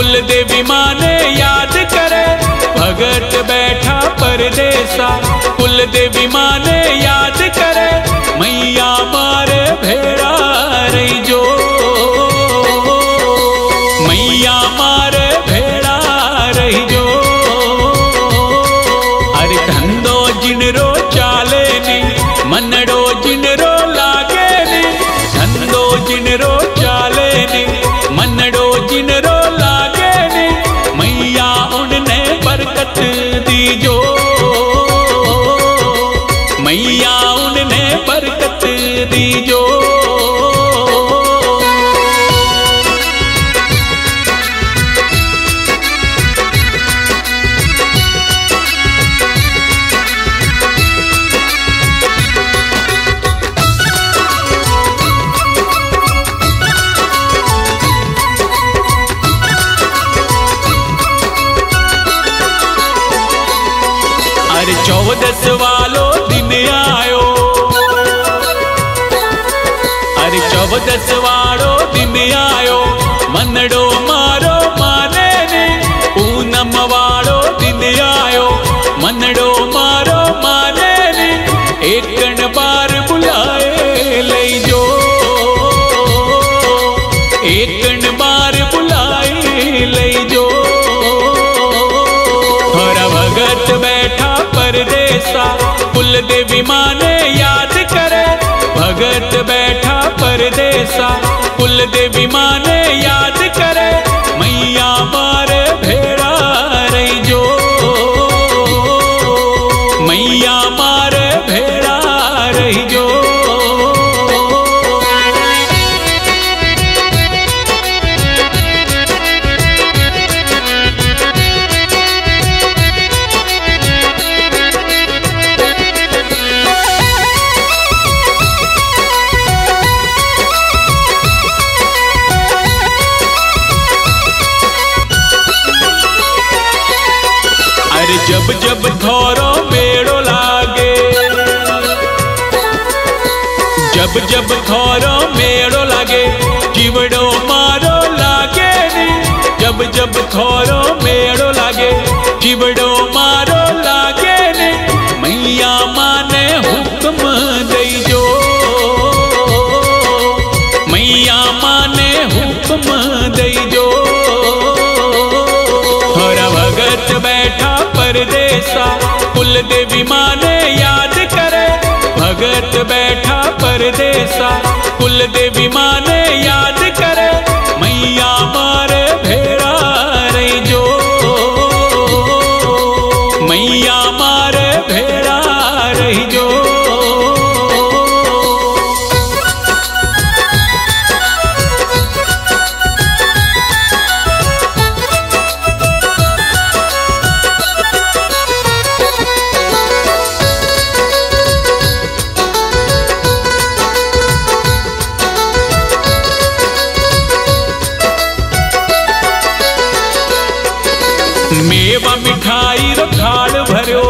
कुल देवी माने याद करे, भगत बैठा परदेसा। कुल देवी माने याद करे, मैया मारे भेड़ा रही जो, मैया मारे भेड़ा रही जो। अरे धंधो जिनरो चाले नी, मनड़ो जिनरो लागे नी। धंधो जिनरो चाले नी, मनड़ो जिनरो लागे नी। मैया उनने बरकत दी जो, मैया उनने बरकत दी जो। अरे 14 वालो दिन आयो, अरे 14 वालो दिन आयो। मनड़ो मारो माने ने, पूनम वालो दिन आयो। मनड़ो मारो माने ने, एकन बार बुलाए लई जो, एकन बार बुलाए लई जो। हरा भगत बैठा परदेसा, कुल देवी माने याद करे। भगत बैठा परदेसा, कुल देवी माने याद करे। मैया मारे भेड़ा रही जो, मैया मारे भेड़ा रही जो। जब जब थोरो मेड़ो लागे, जब जब थोरो मेड़ो लागे। जीवड़ो मारो लागे नी, जब जब थोरो मेड़ो लागे। जीवड़ो मारो लागे नी, मैया माने हुक्म दई जो, मैया माने हुक्म दई जो। हरा भगत बैठा परदेसा, कुल देवी माने याद करे। भगत बैठा परदेसा, कुल देवी माने याद करे। मैया मारे भेड़ा रही जो, मैया मारे भेड़ा रही जो। मेवा मिठाई रो थाल भरो,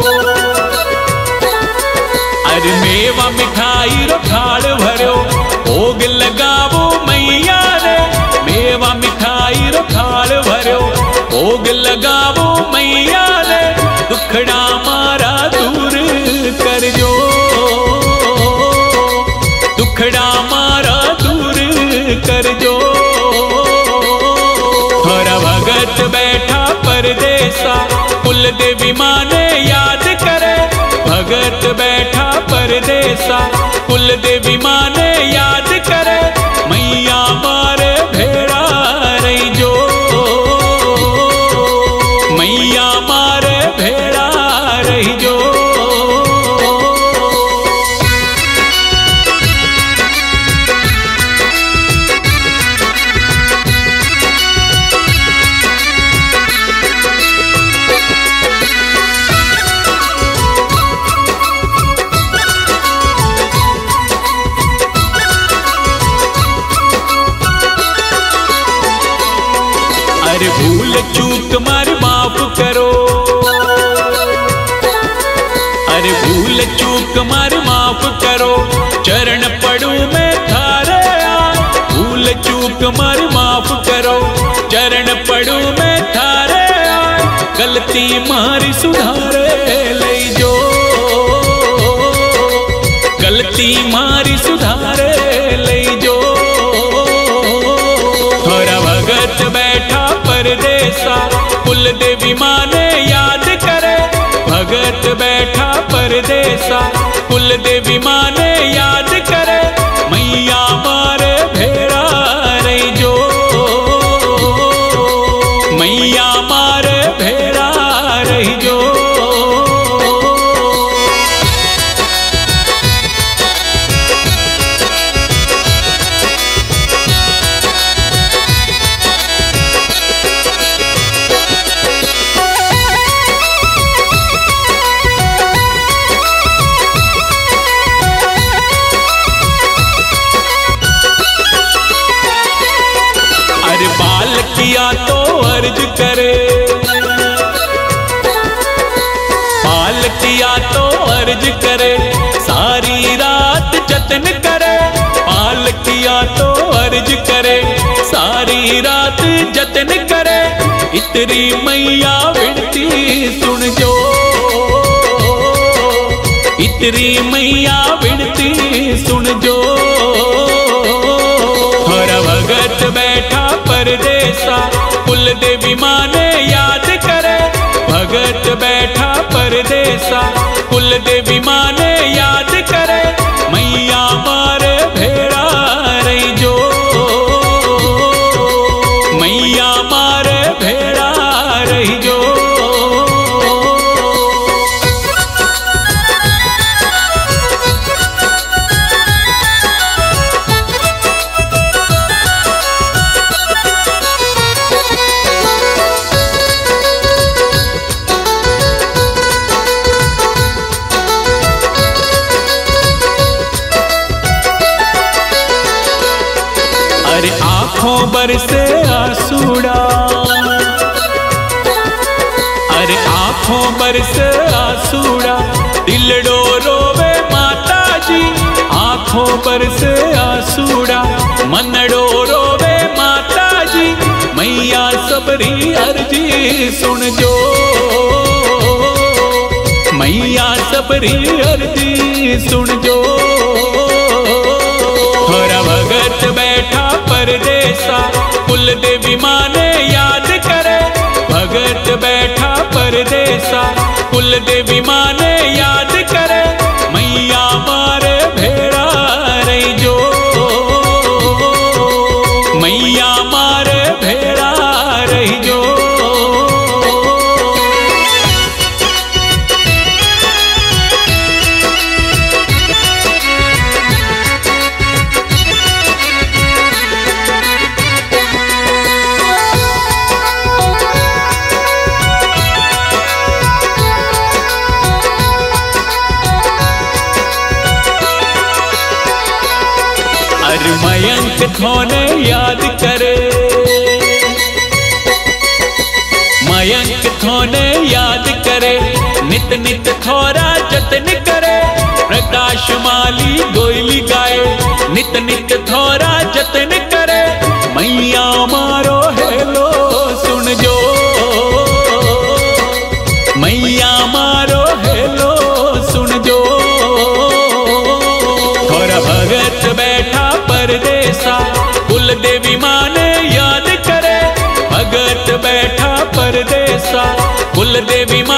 अरे मेवा मिठाई रो थाल भरो। भोग लगावो मैया रे, मेवा मिठाई रो थाल भरो। भोग लगावो मैया रे, दुखड़ा मारा दूर कर जो, दुखड़ा मारा दूर कर जो। हरा भगत बैठा परदेसा, कुल देवी माने याद करे। भगत बैठा परदेसा, कुल देवी माने याद करे। मैया मारे भेड़ा रही जो, मैया मारे भेड़ा रही जो। अरे भूल चूक मार माफ करो, अरे भूल चूक मार माफ करो। चरण पड़ू मैं थारे आ, भूल चूक मार माफ करो। चरण पड़ू गलती मारी सुधारे ले जो, गलती मारी सुधारे ले जो। थोड़ा भगत बैठा परदेसा, कुल देवी माँ ने याद करे। भगत बैठा परदेसा, कुल देवी माँ ने याद करे। मैया मारे भेड़ा रही जो, मैया मारे भेड़ा रही जो। अरे बाल किया तो अर्ज करे, बाल किया तो अर्ज करे। सारी रात जतन करे, बाल किया तो अर्ज करे। सारी रात जतन करे। इतरी मैया विनती सुन जो, इतरी मैया विनती सुन जो। हर भगत बैठा परदेसा, कुल देवी माँ ने याद करे। भगत बैठा परदेसा, कुल देवी माँ ने याद करे। मैया मारे भेड़ा रही जो, मैया मारे भेड़ा रही जो। अरे आँखों बरसे आसूड़ा, अरे आँखों बरसे आसूड़ा। दिलड़ो रोवे माता जी, आँखों बरसे आसूड़ा। मनड़ो रोवे माता जी, मैया सबरी अर्जी सुन जो, मैया सबरी अर्जी सुन जो। थोड़ा भगत बैठा परदेसा, कुल देवी माँ ने याद करे। भगत बैठा परदेसा, कुल देवी माँ ने याद करे। मैया मारे भेड़ा रही जो, मैया मारे भेड़ा रही जो। अरे मयंक थोने याद करे, मयंक थोने याद करे। नित नित थोड़ा जतन करे। प्रकाश माली गोयली गाए, नित नित थोड़ा जतन करे। मैया मारो हेलो सुन जो, मैया मारो हेलो सुन जो। थोड़ा भगत बैठा परदेसा, कुल देवी माँ ने याद करे। भगत बैठा परदेसा, कुल देवी माँ